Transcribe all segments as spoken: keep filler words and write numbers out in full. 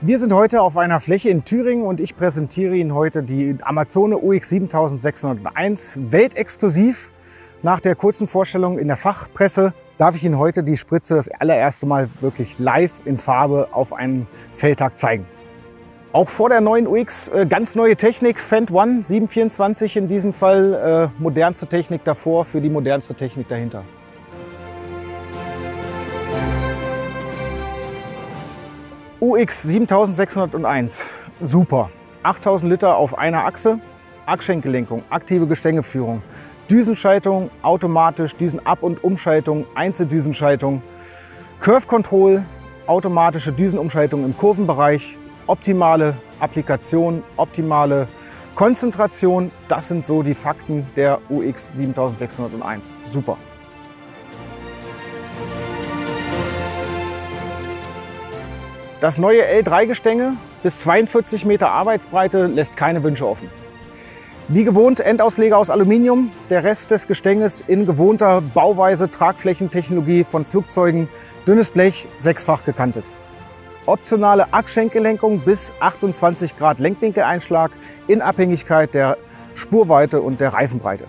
Wir sind heute auf einer Fläche in Thüringen und ich präsentiere Ihnen heute die Amazone U X siebentausendsechshunderteins, weltexklusiv. Nach der kurzen Vorstellung in der Fachpresse darf ich Ihnen heute die Spritze das allererste Mal wirklich live in Farbe auf einem Feldtag zeigen. Auch vor der neuen U X äh, ganz neue Technik, Fendt One sieben vierundzwanzig in diesem Fall, äh, modernste Technik davor für die modernste Technik dahinter. U X siebentausendsechshunderteins, super. achttausend Liter auf einer Achse, Achsschenkellenkung, aktive Gestängeführung, Düsenschaltung, automatisch, Düsenab- und Umschaltung, Einzeldüsenschaltung, Curve Control, automatische Düsenumschaltung im Kurvenbereich, optimale Applikation, optimale Konzentration. Das sind so die Fakten der U X siebentausendsechshunderteins. Super. Das neue L drei Gestänge bis zweiundvierzig Meter Arbeitsbreite lässt keine Wünsche offen. Wie gewohnt Endausleger aus Aluminium, der Rest des Gestänges in gewohnter Bauweise, Tragflächentechnologie von Flugzeugen, dünnes Blech, sechsfach gekantet. Optionale Achsschenkellenkung bis achtundzwanzig Grad Lenkwinkeleinschlag in Abhängigkeit der Spurweite und der Reifenbreite.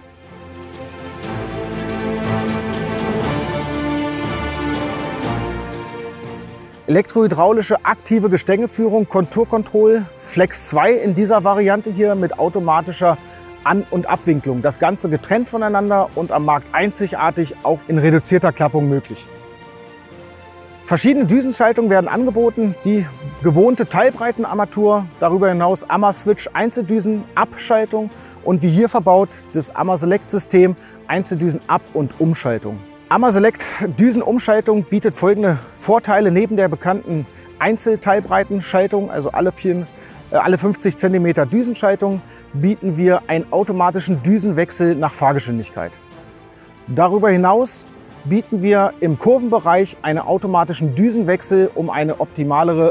Elektrohydraulische aktive Gestängeführung, Konturkontroll, Flex zwei in dieser Variante hier mit automatischer An- und Abwinklung. Das Ganze getrennt voneinander und am Markt einzigartig auch in reduzierter Klappung möglich. Verschiedene Düsenschaltungen werden angeboten, die gewohnte Teilbreitenarmatur, darüber hinaus AMA-Switch Einzeldüsen-Abschaltung und wie hier verbaut das AMA-Select-System Einzeldüsen-Ab- und Umschaltung. AMA-Select Düsenumschaltung bietet folgende Vorteile neben der bekannten Einzelteilbreitenschaltung, also alle, vier, äh, alle fünfzig Zentimeter Düsenschaltung, bieten wir einen automatischen Düsenwechsel nach Fahrgeschwindigkeit. Darüber hinaus bieten wir im Kurvenbereich einen automatischen Düsenwechsel, um eine optimalere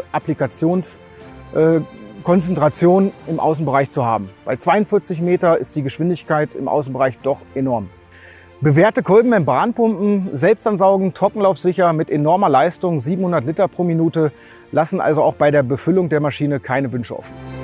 Applikationskonzentration äh, im Außenbereich zu haben. Bei zweiundvierzig Meter ist die Geschwindigkeit im Außenbereich doch enorm. Bewährte Kolbenmembranpumpen, selbstansaugen, trockenlaufsicher mit enormer Leistung, siebenhundert Liter pro Minute, lassen also auch bei der Befüllung der Maschine keine Wünsche offen.